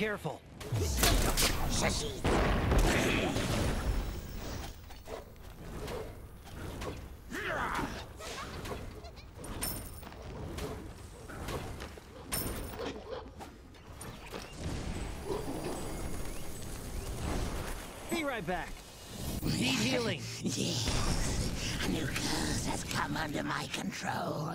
careful. Be right back. Need healing. Yes, a new curse has come under my control.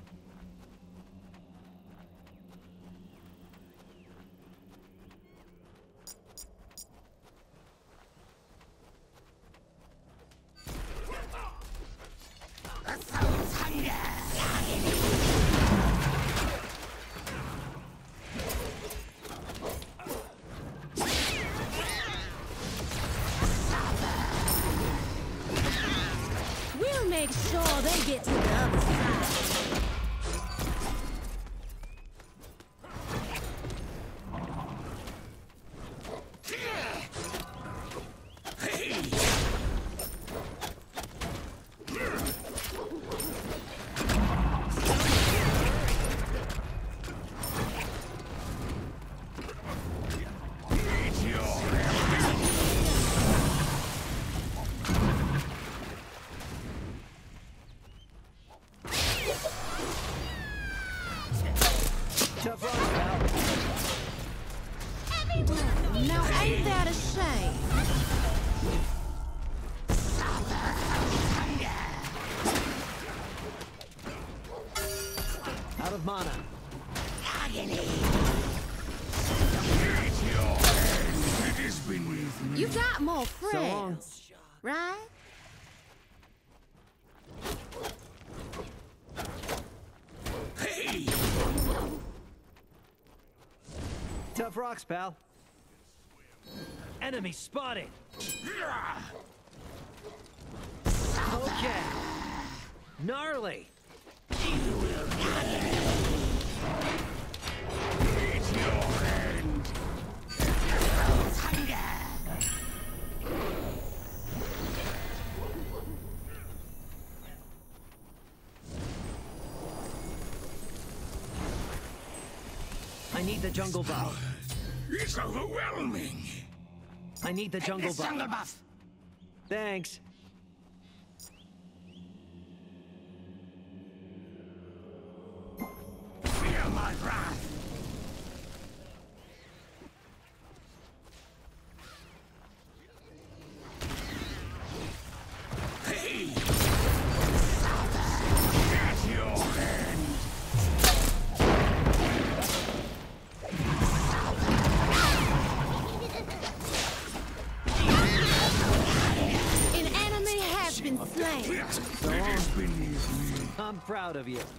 The soul's hunger. We'll make sure they get to the other side. Tough rocks, pal. Now ain't that a shame? Out of mana. It has been with me. You got more So long. friends, right? Hey! Tough rocks, pal. Enemy spotted. Okay. Gnarly. It's your hand. Soul's hunger. I need the jungle buff. It's overwhelming. I need the jungle This jungle buff. buff. Thanks. Feel my wrath. Hey! At your hand. An enemy has been slain. It is beneath me. I'm proud of you.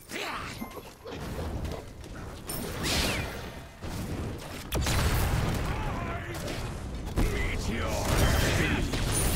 Meet your hand.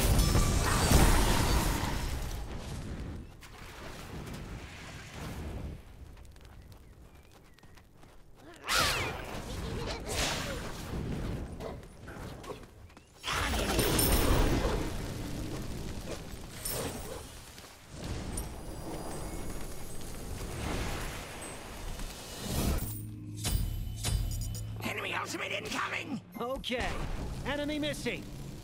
Enemy ultimate incoming! Okay. Enemy missing.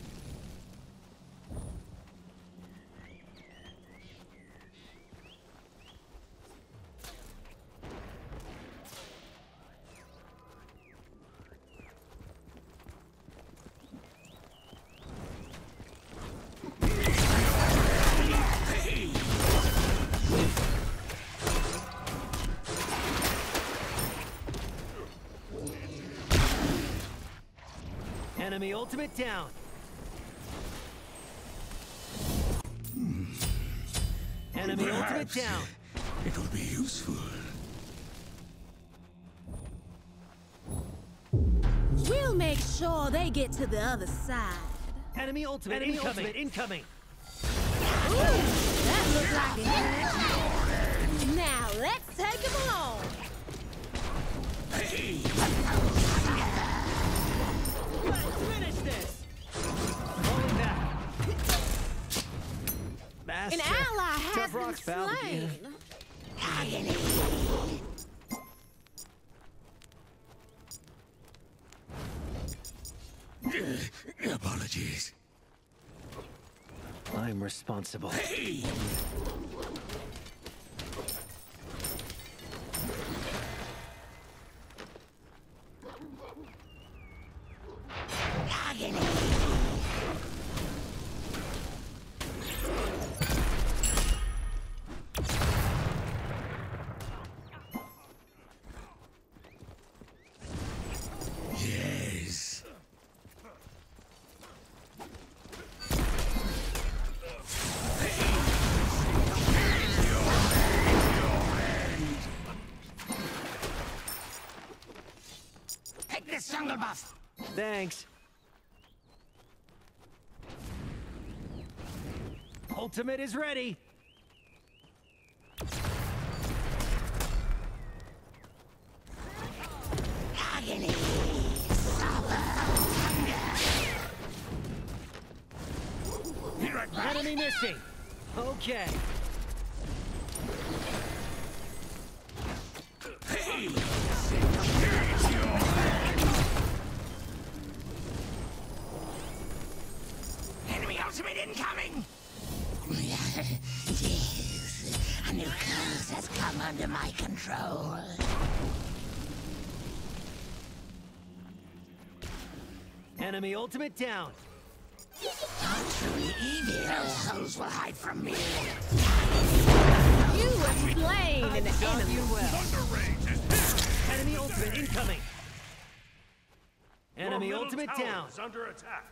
Enemy ultimate down. Enemy ultimate Perhaps down. it will be useful. We'll make sure they get to the other side. Enemy ultimate incoming. Incoming. Ooh, that looks like a hit. Now let's take him along. Hey! Finish this. Falling back. Master. An ally has Tough been rocks, pal. slain. Apologies. I'm responsible. Hey! Agony. Yes. Take this jungle buff. Thanks. Ultimate is ready. Agony. Be right back. Enemy missing. Okay. Hey! Here's your Enemy ultimate incoming. Yes, a new curse has come under my control. Enemy ultimate down. Truly evil. No souls will hide from me. You were slain an Done enemy. you well. Thunder Rage is here! Enemy ultimate incoming. Enemy Your middle ultimate tower down. is under attack.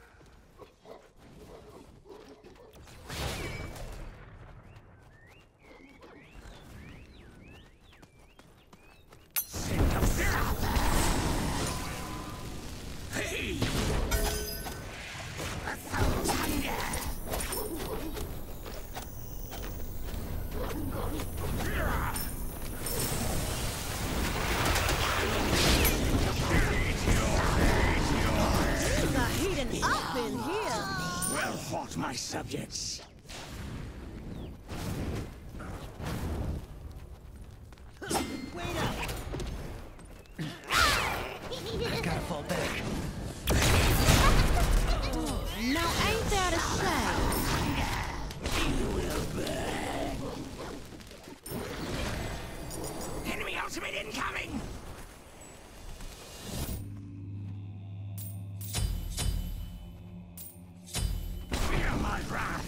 Hey! Things are heating up in here. Well fought, my subjects. Wait up. Gotta fall back. Now ain't that a shame? Enemy ultimate incoming. Feel my wrath.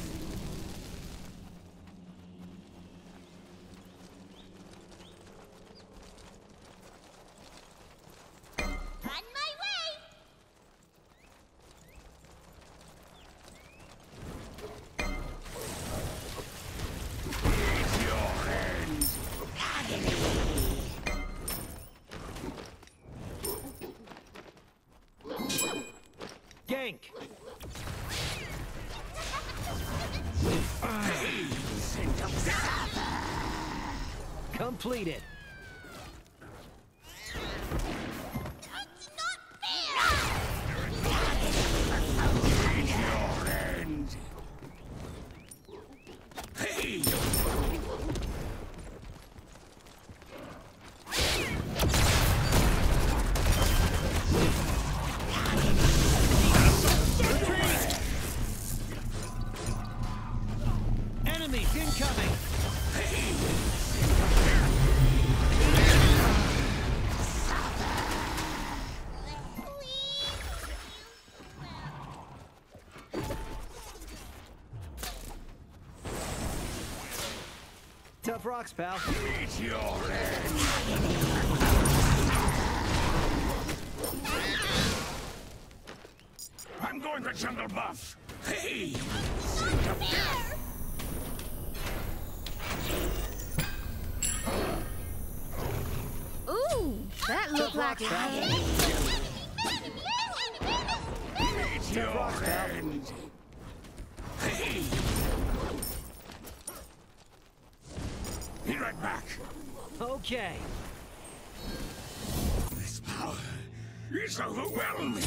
On my way. It's your end. Agony. Gank. Completed. It's your end. Hey! Enemies incoming. Tough rocks, pal. It's your end. I'm going for jungle buff. Hey! Ooh, that looked like rocks, pal. It's your end. Hey! Be right back. Okay. This power is overwhelming.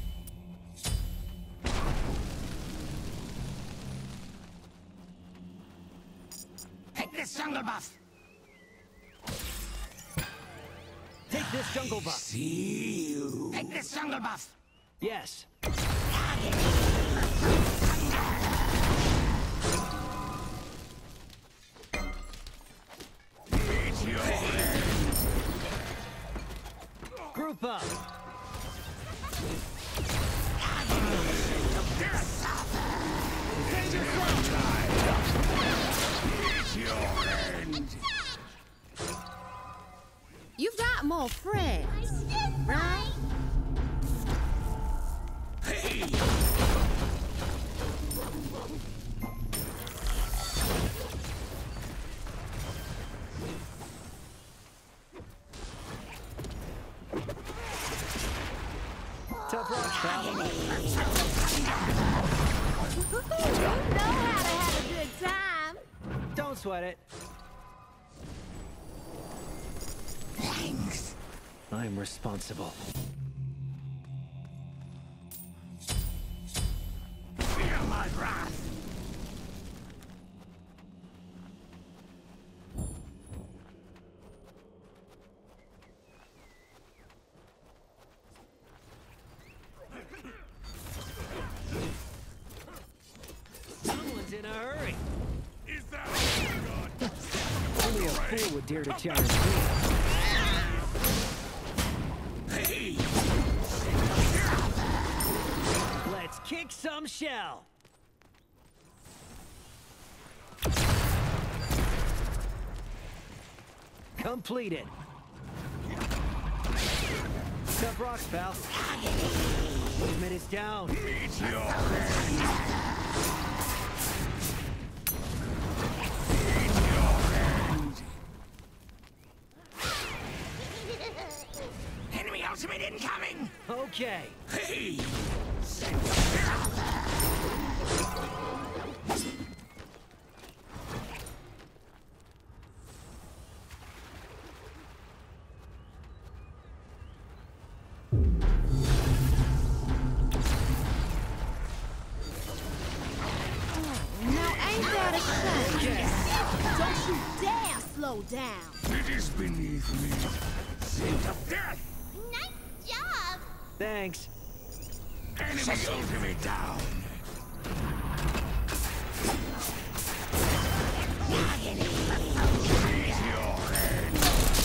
Take this jungle buff. Take this jungle buff. See you. Take this jungle buff. Yes. Group up. You've got more friends, right? Tough rock, pal. You know how to have a good time. Don't sweat it. Thanks. I'm responsible. Feel my wrath. Someone's in a hurry. Is that all you got? Only a fool would dare to challenge me. Hey! Let's kick some shell. Completed. Tough rocks, pal. Movement is down. Enemy ultimate incoming! Okay. Hey! Now ain't that a shame? Don't you dare slow down. It is beneath me. Seat of death! Nice job. Thanks. Enemy ultimate down! Raise your hand!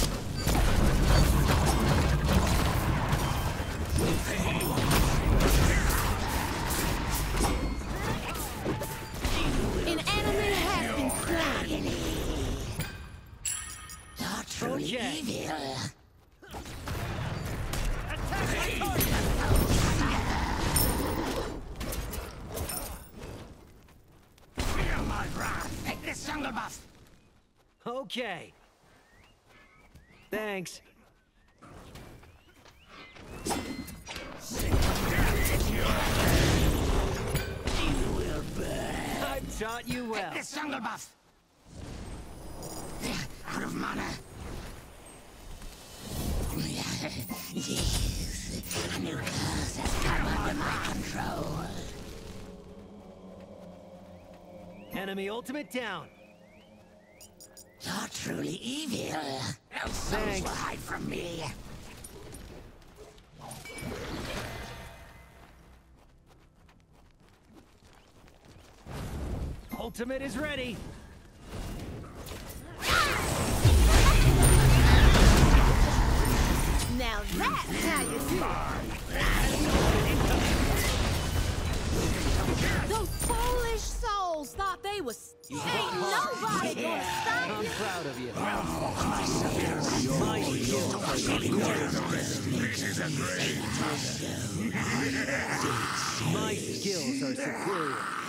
An enemy has been slain. You're truly Okay. evil. Feel my wrath! Take this jungle buff! Okay. Thanks. I've taught you well. This jungle buff! Out of mana! Yes, a new curse has come under my control. Enemy ultimate down. You're truly evil. No souls Thanks. will hide from me! Ultimate is ready. Now that's how you do it. Those foolish souls thought they was. Ain't nobody gonna stop I'm you. proud of you. My skills are superior. My skills are superior.